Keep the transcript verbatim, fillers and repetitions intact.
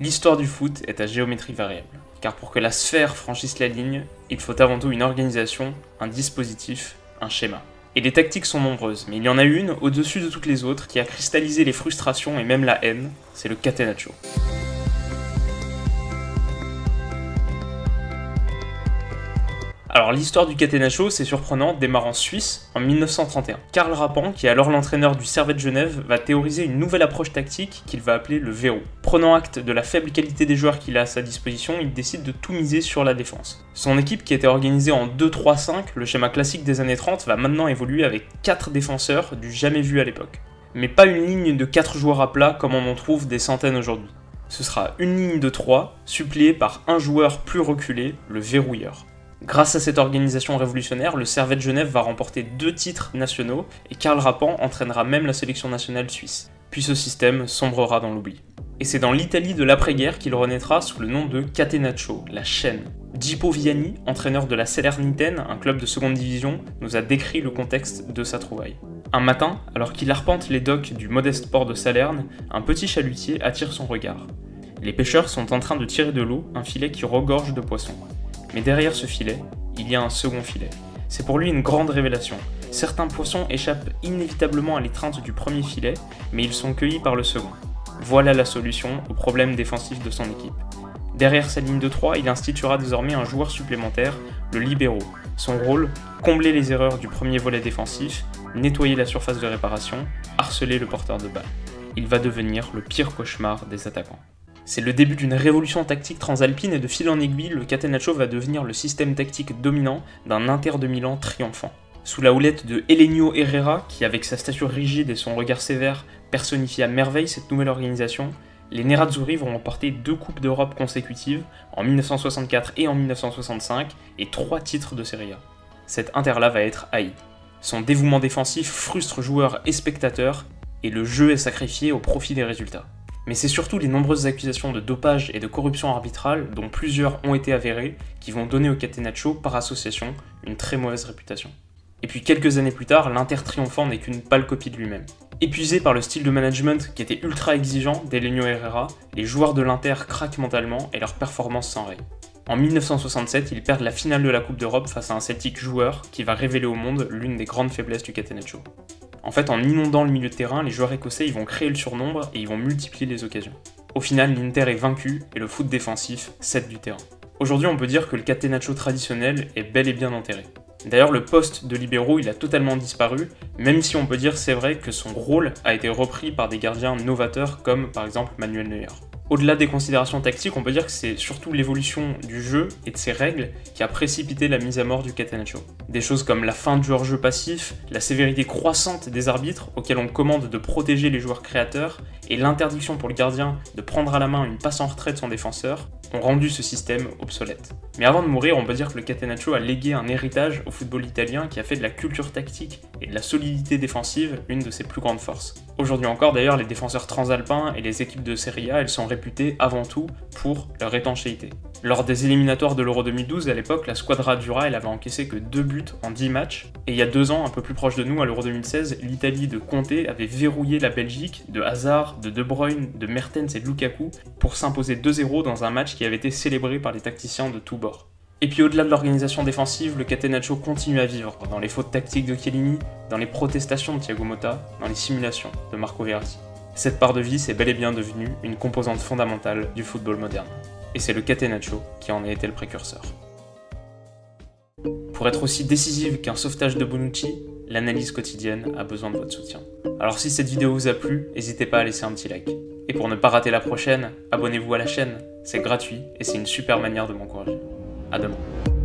L'histoire du foot est à géométrie variable, car pour que la sphère franchisse la ligne, il faut avant tout une organisation, un dispositif, un schéma. Et les tactiques sont nombreuses, mais il y en a une, au-dessus de toutes les autres, qui a cristallisé les frustrations et même la haine, c'est le catenaccio. Alors l'histoire du catenaccio, c'est surprenant, démarre en Suisse en mille neuf cent trente et un. Karl Rappan, qui est alors l'entraîneur du Servette Genève, va théoriser une nouvelle approche tactique qu'il va appeler le verrou. Prenant acte de la faible qualité des joueurs qu'il a à sa disposition, il décide de tout miser sur la défense. Son équipe, qui était organisée en deux trois cinq, le schéma classique des années trente, va maintenant évoluer avec quatre défenseurs du jamais vu à l'époque. Mais pas une ligne de quatre joueurs à plat comme on en trouve des centaines aujourd'hui. Ce sera une ligne de trois, suppléée par un joueur plus reculé, le verrouilleur. Grâce à cette organisation révolutionnaire, le Servette Genève va remporter deux titres nationaux et Karl Rappan entraînera même la sélection nationale suisse. Puis ce système sombrera dans l'oubli. Et c'est dans l'Italie de l'après-guerre qu'il renaîtra sous le nom de catenaccio, la chaîne. Gippo Viani, entraîneur de la Salernitaine, un club de seconde division, nous a décrit le contexte de sa trouvaille. Un matin, alors qu'il arpente les docks du modeste port de Salerne, un petit chalutier attire son regard. Les pêcheurs sont en train de tirer de l'eau un filet qui regorge de poissons. Mais derrière ce filet, il y a un second filet. C'est pour lui une grande révélation. Certains poissons échappent inévitablement à l'étreinte du premier filet, mais ils sont cueillis par le second. Voilà la solution au problème défensif de son équipe. Derrière sa ligne de trois, il instituera désormais un joueur supplémentaire, le libero. Son rôle, combler les erreurs du premier volet défensif, nettoyer la surface de réparation, harceler le porteur de balle. Il va devenir le pire cauchemar des attaquants. C'est le début d'une révolution tactique transalpine et de fil en aiguille, le catenaccio va devenir le système tactique dominant d'un Inter de Milan triomphant. Sous la houlette de Helenio Herrera, qui avec sa stature rigide et son regard sévère personnifie à merveille cette nouvelle organisation, les Nerazzurri vont remporter deux Coupes d'Europe consécutives, en mille neuf cent soixante-quatre et en mille neuf cent soixante-cinq, et trois titres de Serie A. Cet Inter-là va être haï. Son dévouement défensif frustre joueurs et spectateurs, et le jeu est sacrifié au profit des résultats. Mais c'est surtout les nombreuses accusations de dopage et de corruption arbitrale, dont plusieurs ont été avérées, qui vont donner au catenaccio, par association, une très mauvaise réputation. Et puis quelques années plus tard, l'Inter triomphant n'est qu'une pâle copie de lui-même. Épuisés par le style de management qui était ultra exigeant d'Helenio Herrera, les joueurs de l'Inter craquent mentalement et leur performance s'enraye. En mille neuf cent soixante-sept, ils perdent la finale de la Coupe d'Europe face à un Celtic joueur qui va révéler au monde l'une des grandes faiblesses du catenaccio. En fait, en inondant le milieu de terrain, les joueurs écossais ils vont créer le surnombre et ils vont multiplier les occasions. Au final, l'Inter est vaincu et le foot défensif cède du terrain. Aujourd'hui, on peut dire que le catenaccio traditionnel est bel et bien enterré. D'ailleurs, le poste de libero, il a totalement disparu, même si on peut dire, c'est vrai, que son rôle a été repris par des gardiens novateurs comme par exemple Manuel Neuer. Au-delà des considérations tactiques, on peut dire que c'est surtout l'évolution du jeu et de ses règles qui a précipité la mise à mort du catenaccio. Des choses comme la fin du hors-jeu passif, la sévérité croissante des arbitres auxquels on commande de protéger les joueurs créateurs et l'interdiction pour le gardien de prendre à la main une passe en retrait de son défenseur ont rendu ce système obsolète. Mais avant de mourir, on peut dire que le catenaccio a légué un héritage au football italien qui a fait de la culture tactique et de la solidité défensive une de ses plus grandes forces. Aujourd'hui encore d'ailleurs, les défenseurs transalpins et les équipes de Serie A, elles sont réputées avant tout pour leur étanchéité. Lors des éliminatoires de l'Euro deux mille douze, à l'époque, la Squadra Azzurra, elle avait encaissé que deux buts en dix matchs. Et il y a deux ans, un peu plus proche de nous, à l'Euro deux mille seize, l'Italie de Conte avait verrouillé la Belgique de Hazard, de De Bruyne, de Mertens et de Lukaku pour s'imposer deux zéro dans un match qui avait été célébré par les tacticiens de tous bords. Et puis au-delà de l'organisation défensive, le catenaccio continue à vivre dans les fautes tactiques de Chiellini, dans les protestations de Thiago Motta, dans les simulations de Marco Verratti. Cette part de vie, c'est bel et bien devenu une composante fondamentale du football moderne. Et c'est le catenaccio qui en a été le précurseur. Pour être aussi décisive qu'un sauvetage de Bonucci, l'analyse quotidienne a besoin de votre soutien. Alors si cette vidéo vous a plu, n'hésitez pas à laisser un petit like. Et pour ne pas rater la prochaine, abonnez-vous à la chaîne, c'est gratuit et c'est une super manière de m'encourager. À demain.